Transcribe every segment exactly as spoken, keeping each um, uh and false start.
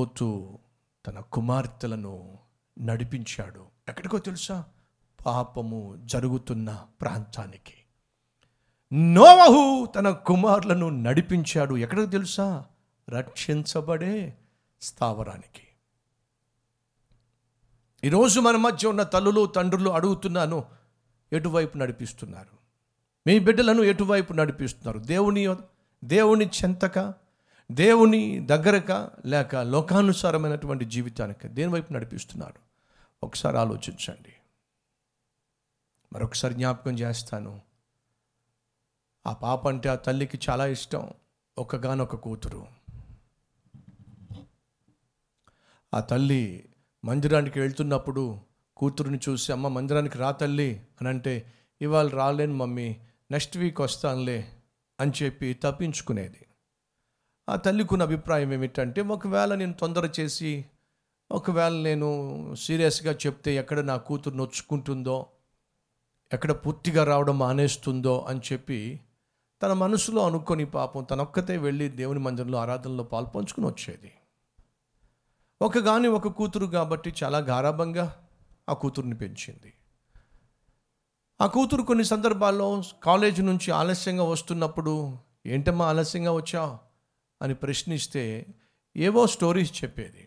లోతు తన కుమార్తెలను నడిపించాడు. ఎక్కడికో తెలుసా? పాపము జరుగుతున్న ప్రాంతానికి. నోవహు తన కుమారులను నడిపించాడు. ఎక్కడికో తెలుసా? రక్షించబడే స్థావరానికి. ఈరోజు మన మధ్య ఉన్న తల్లులు తండ్రులు అడుగుతున్నాను, ఎటువైపు నడిపిస్తున్నారు? మీ బిడ్డలను ఎటువైపు నడిపిస్తున్నారు? దేవుని దేవుని చెంతక, దేవుని దగ్గరక, లేక లోకానుసారమైనటువంటి జీవితానికి దేని వైపు నడిపిస్తున్నారు? ఒకసారి ఆలోచించండి. మరొకసారి జ్ఞాపకం చేస్తాను. ఆ పాప అంటే ఆ తల్లికి చాలా ఇష్టం. ఒక్కగానొక్క కూతురు. ఆ తల్లి మందిరానికి వెళ్తున్నప్పుడు కూతురుని చూసి, అమ్మ మందిరానికి రా తల్లి అని అంటే, ఇవాళ రాలేను మమ్మీ, నెక్స్ట్ వీక్ వస్తానులే అని చెప్పి తప్పించుకునేది. ఆ తల్లికున్న అభిప్రాయం ఏమిటంటే, ఒకవేళ నేను తొందర చేసి, ఒకవేళ నేను సీరియస్గా చెప్తే ఎక్కడ నా కూతురు నొచ్చుకుంటుందో, ఎక్కడ పూర్తిగా రావడం మానేస్తుందో అని చెప్పి తన మనసులో అనుకొని పాపం తనొక్కతే వెళ్ళి దేవుని మందిరంలో ఆరాధనలో పాల్పంచుకుని వచ్చేది. ఒకగాని ఒక కూతురు కాబట్టి చాలా గారాబంగా ఆ కూతురుని పెంచింది. ఆ కూతురు కొన్ని సందర్భాల్లో కాలేజీ నుంచి ఆలస్యంగా వస్తున్నప్పుడు, ఏంటమ్మా ఆలస్యంగా వచ్చావు అని ప్రశ్నిస్తే ఏవో స్టోరీస్ చెప్పేది.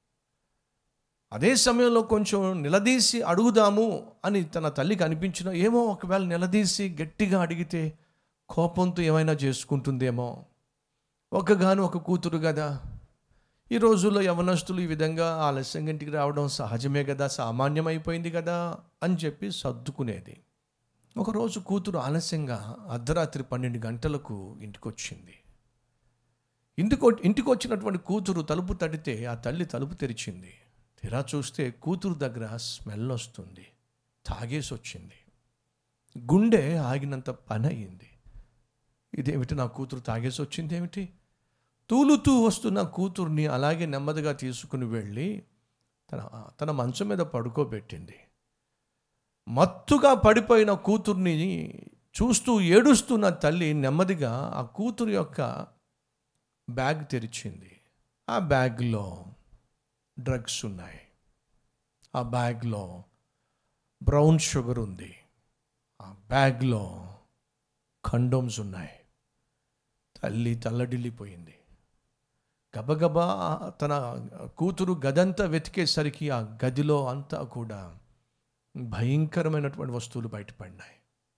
అదే సమయంలో కొంచెం నిలదీసి అడుగుదాము అని తన తల్లికి అనిపించిన, ఏమో ఒకవేళ నిలదీసి గట్టిగా అడిగితే కోపంతో ఏమైనా చేసుకుంటుందేమో, ఒకగాను ఒక కూతురు కదా, ఈ రోజుల్లో యవనస్తులు ఈ విధంగా ఆలస్యంగా ఇంటికి రావడం సహజమే కదా, సామాన్యమైపోయింది కదా అని చెప్పి సర్దుకునేది. ఒకరోజు కూతురు ఆలస్యంగా అర్ధరాత్రి పన్నెండు గంటలకు ఇంటికి వచ్చింది. ఇంటికి ఇంటికి వచ్చినటువంటి కూతురు తలుపు తడితే ఆ తల్లి తలుపు తెరిచింది. తెరా చూస్తే కూతురు దగ్గర స్మెల్ వస్తుంది. తాగేసి వచ్చింది. గుండె ఆగినంత పని అయింది. ఇదేమిటి, నా కూతురు తాగేసి వచ్చింది ఏమిటి? తూలుతూ వస్తున్న కూతుర్ని అలాగే నెమ్మదిగా తీసుకుని వెళ్ళి తన తన మంచం మీద పడుకోబెట్టింది. మత్తుగా పడిపోయిన కూతుర్ని చూస్తూ ఏడుస్తున్న తల్లి నెమ్మదిగా ఆ కూతురు యొక్క బ్యాగ్ తెరిచింది. ఆ బ్యాగ్లో డ్రగ్స్ ఉన్నాయి. ఆ బ్యాగ్లో బ్రౌన్ షుగర్ ఉంది. ఆ బ్యాగ్లో కండోమ్స్ ఉన్నాయి. తల్లి తల్లడిల్లిపోయింది. గబగబా తన కూతురు గదంతా వెతికేసరికి ఆ గదిలో అంతా కూడా భయంకరమైనటువంటి వస్తువులు బయటపడినాయి.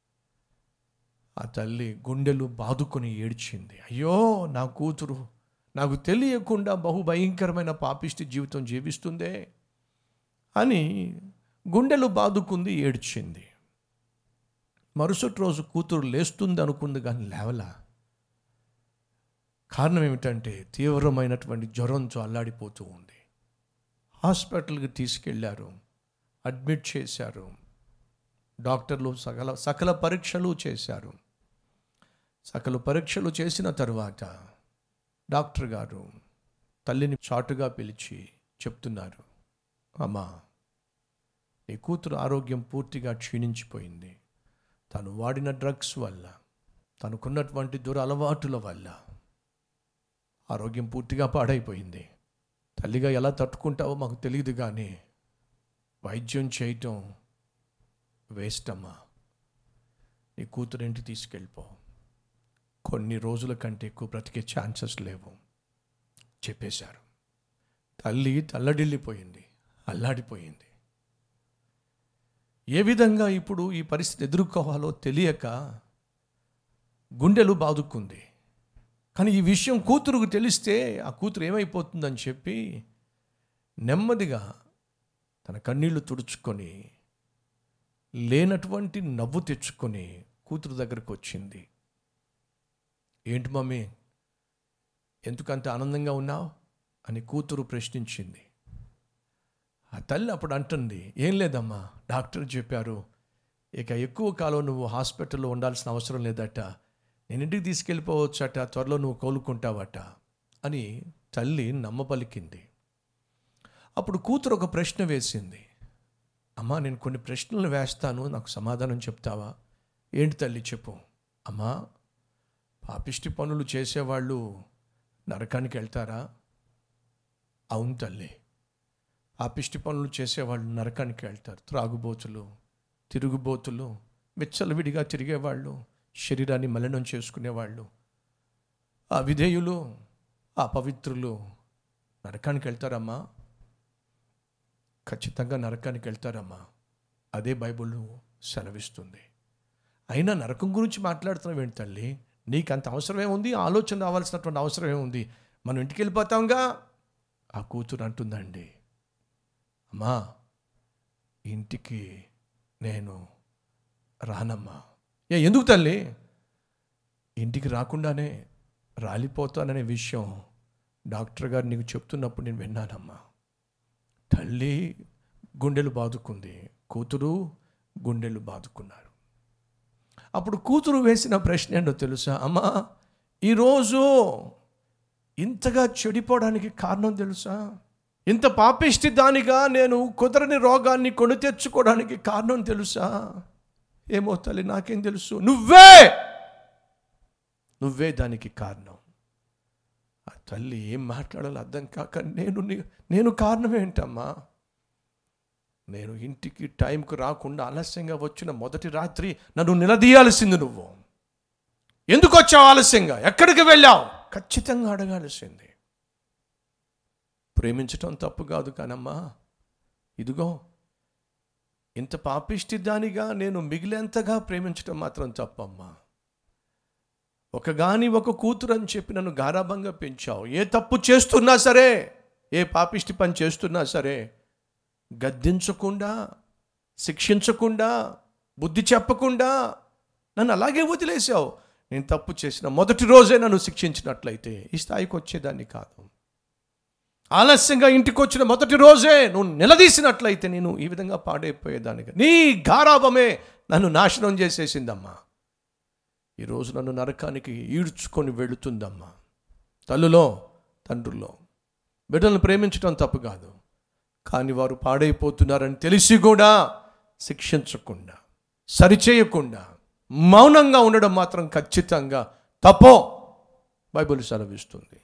ఆ తల్లి గుండెలు బాదుకొని ఏడ్చింది. అయ్యో, నా కూతురు నాకు తెలియకుండా బహు భయంకరమైన పాపిష్టి జీవితం జీవిస్తుందే అని గుండెలు బాదుకుంది, ఏడ్చింది. మరుసటి రోజు కూతురు లేస్తుంది అనుకుంది కానీ లేవలా. కారణం ఏమిటంటే తీవ్రమైనటువంటి జ్వరంతో అల్లాడిపోతూ ఉంది. హాస్పిటల్కి తీసుకెళ్లారు, అడ్మిట్ చేశారు. డాక్టర్లు సకల సకల పరీక్షలు చేశారు. సకల పరీక్షలు చేసిన తర్వాత డాక్టర్ గారు తల్లిని చాటుగా పిలిచి చెప్తున్నారు, అమ్మా, నీ కూతురు ఆరోగ్యం పూర్తిగా క్షీణించిపోయింది. తను వాడిన డ్రగ్స్ వల్ల, తనకున్నటువంటి దురలవాటుల వల్ల ఆరోగ్యం పూర్తిగా పాడైపోయింది. తల్లిగా ఎలా తట్టుకుంటావో మాకు తెలియదు కానీ వైద్యం చేయటం వేస్ట్ అమ్మా. నీ కూతురు ఇంటికి తీసుకెళ్ళిపో. కొన్ని రోజుల కంటే ఎక్కువ బ్రతికే ఛాన్సెస్ లేవు చెప్పేశారు. తల్లి తల్లడిల్లిపోయింది, అల్లాడిపోయింది. ఏ విధంగా ఇప్పుడు ఈ పరిస్థితి ఎదుర్కోవాలో తెలియక గుండెలు బాదుకుంది. కానీ ఈ విషయం కూతురుకు తెలిస్తే ఆ కూతురు ఏమైపోతుందని చెప్పి నెమ్మదిగా తన కన్నీళ్లు తుడుచుకొని లేనటువంటి నవ్వు తెచ్చుకొని కూతురు దగ్గరకు వచ్చింది. ఏంటి మమ్మీ, ఎందుకంత ఆనందంగా ఉన్నావు అని కూతురు ప్రశ్నించింది. ఆ తల్లి అప్పుడు అంటుంది, ఏం లేదమ్మా, డాక్టర్ చెప్పారు ఇక ఎక్కువ కాలం నువ్వు హాస్పిటల్లో ఉండాల్సిన అవసరం లేదట, నేను ఇంటికి తీసుకెళ్ళిపోవచ్చట, త్వరలో నువ్వు కోలుకుంటావట అని తల్లి నమ్మపలికింది. అప్పుడు కూతురు ఒక ప్రశ్న వేసింది, అమ్మా నేను కొన్ని ప్రశ్నలు వేస్తాను, నాకు సమాధానం చెప్తావా? ఏంటి తల్లి చెప్పు. అమ్మా, పాపిష్టి పనులు చేసేవాళ్ళు నరకానికి వెళ్తారా? అవును తల్లి, పాపిష్టి పనులు చేసేవాళ్ళు నరకానికి వెళ్తారు. త్రాగుబోతులు, తిరుగుబోతులు, విచ్చలవిడిగా తిరిగేవాళ్ళు, శరీరాన్ని మలినం చేసుకునేవాళ్ళు, ఆ విధేయులు, ఆ పవిత్రులు నరకానికి వెళ్తారమ్మా. ఖచ్చితంగా నరకానికి వెళ్తారమ్మా. అదే బైబిల్ సెలవిస్తుంది. అయినా నరకం గురించి మాట్లాడుతున్నావు ఏంటి తల్లి? నీకు అంత అవసరం ఏముంది? ఆలోచన రావాల్సినటువంటి అవసరం ఏముంది? మనం ఇంటికి వెళ్ళిపోతాంగా. ఆ కూతురు అంటుందండి, అమ్మా ఇంటికి నేను రానమ్మా. ఏ ఎందుకు తల్లి? ఇంటికి రాకుండానే రాలిపోతాననే విషయం డాక్టర్ గారు నీకు చెప్తున్నప్పుడు నేను విన్నానమ్మా. తల్లి గుండెలు బాదుకుంది, కూతురు గుండెలు బాదుకున్నారు. అప్పుడు కూతురు వేసిన ప్రశ్న ఏంటో తెలుసా? అమ్మా ఈరోజు ఇంతగా చెడిపోవడానికి కారణం తెలుసా? ఇంత పాపిష్టి దానిగా నేను కుదరని రోగాన్ని కొని తెచ్చుకోవడానికి కారణం తెలుసా? ఏమో తల్లి, నాకేం తెలుసు. నువ్వే నువ్వే దానికి కారణం. ఆ తల్లి ఏం మాట్లాడాలో అర్థం కాక, నేను నేను కారణం ఏంటమ్మా? నేను ఇంటికి టైంకు రాకుండా ఆలస్యంగా వచ్చిన మొదటి రాత్రి నన్ను నిలదీయాల్సింది నువ్వు. ఎందుకు వచ్చావు ఆలస్యంగా? ఎక్కడికి వెళ్ళావు? ఖచ్చితంగా అడగాల్సింది. ప్రేమించటం తప్పు కాదు కానమ్మా, ఇదిగో ఇంత పాపిష్టి దానిగా నేను మిగిలేంతగా ప్రేమించటం మాత్రం తప్పమ్మా. ఒక గాని ఒక కూతురు అని చెప్పి నన్ను గారాబంగా పెంచావు. ఏ తప్పు చేస్తున్నా సరే, ఏ పాపిష్టి పని చేస్తున్నా సరే గద్దించకుండా, శిక్షించకుండా, బుద్ధి చెప్పకుండా నన్ను అలాగే వదిలేసావు. నేను తప్పు చేసిన మొదటి రోజే నన్ను శిక్షించినట్లయితే ఈ స్థాయికి వచ్చేదాన్ని కాదు. ఆలస్యంగా ఇంటికి వచ్చిన మొదటి రోజే నువ్వు నిలదీసినట్లయితే నేను ఈ విధంగా పాడైపోయేదాన్ని. నీ గారాబమే నన్ను నాశనం చేసేసిందమ్మా. ఈరోజు నన్ను నరకానికి ఈడ్చుకొని వెళుతుందమ్మా. తల్లులో, తండ్రుల్లో బిడ్డలను ప్రేమించడం తప్పు కాదు, కానీ వారు పాడైపోతున్నారని తెలిసి కూడా శిక్షించకుండా, సరిచేయకుండా, మౌనంగా ఉండడం మాత్రం ఖచ్చితంగా తప్పో బైబిల్ సెలవిస్తుంది.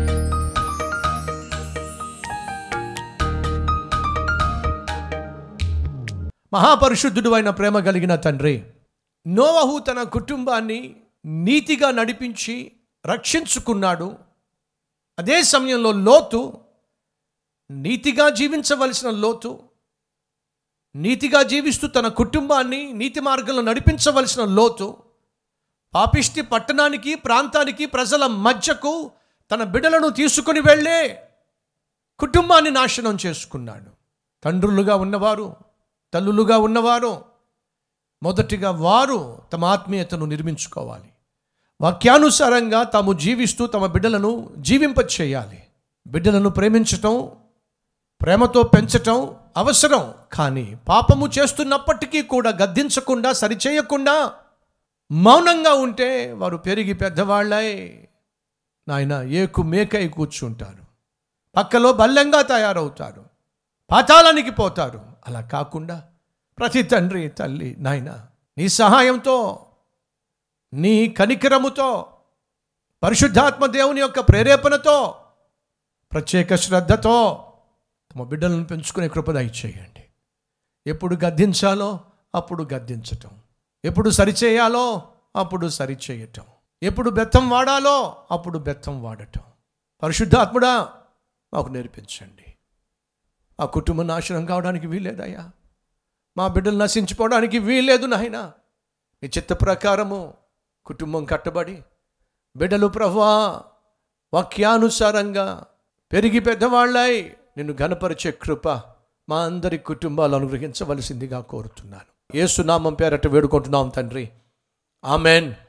మహాపరిశుద్ధుడు అయిన ప్రేమ కలిగిన తండ్రి, నోవహు తన కుటుంబాన్ని నీతిగా నడిపించి రక్షించుకున్నాడు. అదే సమయంలో లోతు, నీతిగా జీవించవలసిన లోతు, నీతిగా జీవిస్తూ తన కుటుంబాన్ని నీతి మార్గంలో నడిపించవలసిన లోతు, పాపిష్టి పట్టణానికి, ప్రాంతానికి, ప్రజల మధ్యకు తన బిడ్డలను తీసుకుని వెళ్ళే కుటుంబాన్ని నాశనం చేసుకున్నాడు. తండ్రులుగా ఉన్నవారు, తల్లులుగా ఉన్నవారు మొదటిగా వారు తమ ఆత్మీయతను నిర్మించుకోవాలి. వాక్యానుసారంగా తాము జీవిస్తూ తమ బిడ్డలను జీవింపచేయాలి. బిడ్డలను ప్రేమించటం, ప్రేమతో పెంచటం అవసరం. కానీ పాపము చేస్తున్నప్పటికీ కూడా గద్దించకుండా, సరిచేయకుండా, మౌనంగా ఉంటే వారు పెరిగి పెద్దవాళ్ళై నాయన ఏకు మేకై కూర్చుంటారు, పక్కలో బల్లెంగా తయారవుతారు, పాతాళానికి పోతారు. అలా కాకుండా ప్రతి తండ్రి, తల్లి నాయన నీ సహాయంతో, నీ కనికరముతో, పరిశుద్ధాత్మ దేవుని యొక్క ప్రేరేపణతో, ప్రత్యేక శ్రద్ధతో తమ బిడ్డలను పెంచుకునే కృప దయచేయండి. ఎప్పుడు గద్దించాలో అప్పుడు గద్దించటం, ఎప్పుడు సరిచేయాలో అప్పుడు సరిచేయటం, ఎప్పుడు బెత్తం వాడాలో అప్పుడు బెత్తం వాడటం పరిశుద్ధాత్ముడా మాకు నేర్పించండి. ఆ కుటుంబం నాశనం కావడానికి వీల్లేదయ్యా. మా బిడ్డలు నశించిపోవడానికి వీల్లేదు నాయన. నీ చిత్త ప్రకారము కుటుంబం కట్టబడి బిడ్డలు ప్రభువా వాక్యానుసారంగా పెరిగి పెద్దవాళ్ళై నిన్ను ఘనపరిచే కృప మా అందరి కుటుంబాలు అనుగ్రహించవలసిందిగా కోరుతున్నాను. యేసు నామం పేరట వేడుకుంటున్నాం తండ్రి. ఆమెన్.